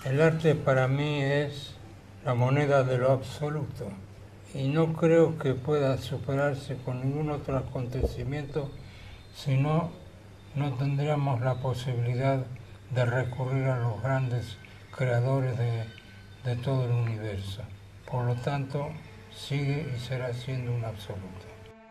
El arte para mí es la moneda de lo absoluto y no creo que pueda superarse con ningún otro acontecimiento, si no, no tendríamos la posibilidad de recurrir a los grandes creadores de todo el universo. Por lo tanto, sigue y será siendo un absoluto.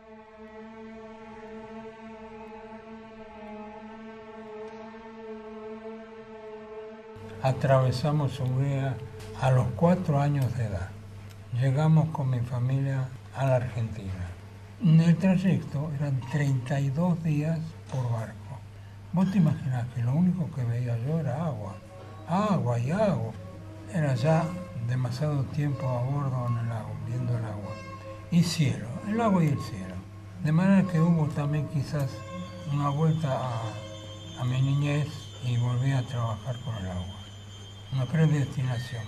Atravesamos Hungría a los 4 años de edad. Llegamos con mi familia a la Argentina. En el trayecto eran 32 días por barco. Vos te imaginás que lo único que veía yo era agua. Agua y agua. Era ya demasiado tiempo a bordo en el agua, viendo el agua. Y cielo, el agua y el cielo. De manera que hubo también quizás una vuelta a mi niñez y volví a trabajar con el agua. Una predestinación.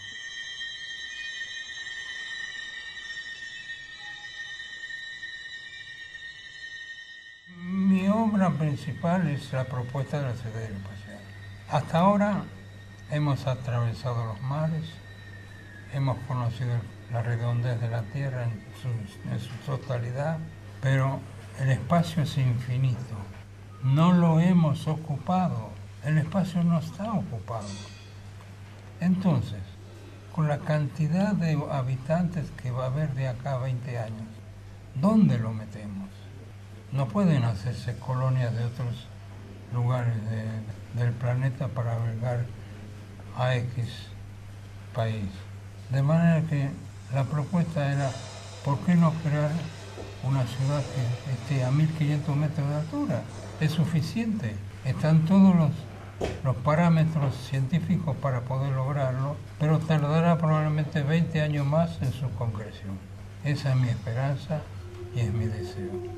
Mi obra principal es la propuesta de la Secretaría del Espacial. Hasta ahora hemos atravesado los mares, hemos conocido la redondez de la Tierra en su totalidad, pero el espacio es infinito. No lo hemos ocupado, el espacio no está ocupado. Entonces, con la cantidad de habitantes que va a haber de acá a 20 años, ¿dónde lo metemos? No pueden hacerse colonias de otros lugares del planeta para albergar a X país. De manera que la propuesta era, ¿por qué no crear una ciudad que esté a 1500 metros de altura? Es suficiente. Están todos los parámetros científicos para poder lograrlo, pero tardará probablemente 20 años más en su concreción. Esa es mi esperanza y es mi deseo.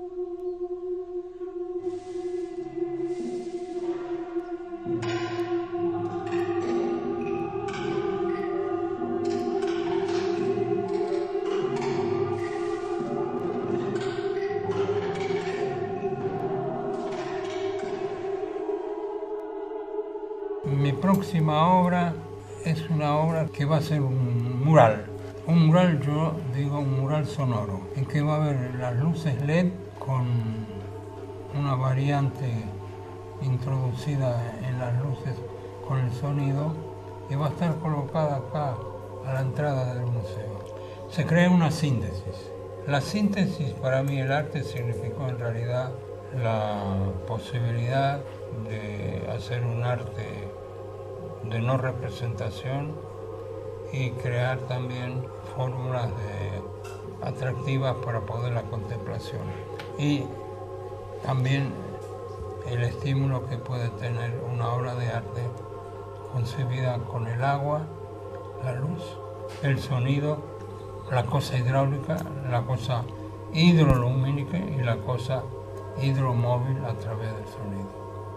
Mi próxima obra es una obra que va a ser un mural. Un mural, yo digo un mural sonoro, en que va a haber las luces LED con una variante introducida en las luces con el sonido y va a estar colocada acá a la entrada del museo. Se crea una síntesis. La síntesis para mí, el arte significó en realidad la posibilidad de hacer un arte de no representación y crear también fórmulas atractivas para poder la contemplación. Y también el estímulo que puede tener una obra de arte concebida con el agua, la luz, el sonido, la cosa hidráulica, la cosa hidrolumínica y la cosa hidromóvil a través del sonido.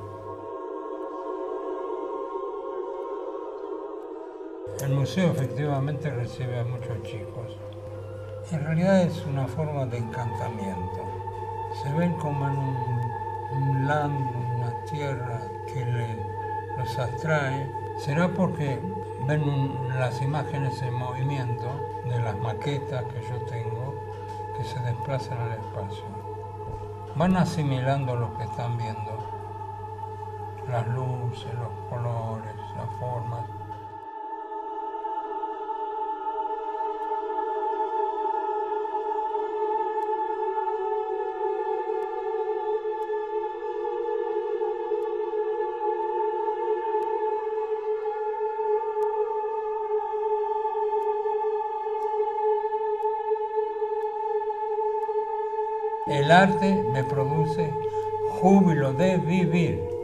El museo efectivamente recibe a muchos chicos. En realidad es una forma de encantamiento. Se ven como en un land, una tierra que los atrae. Será porque ven las imágenes en movimiento de las maquetas que yo tengo que se desplazan al espacio. Van asimilando lo que están viendo. Las luces, los colores, las formas. El arte me produce júbilo de vivir.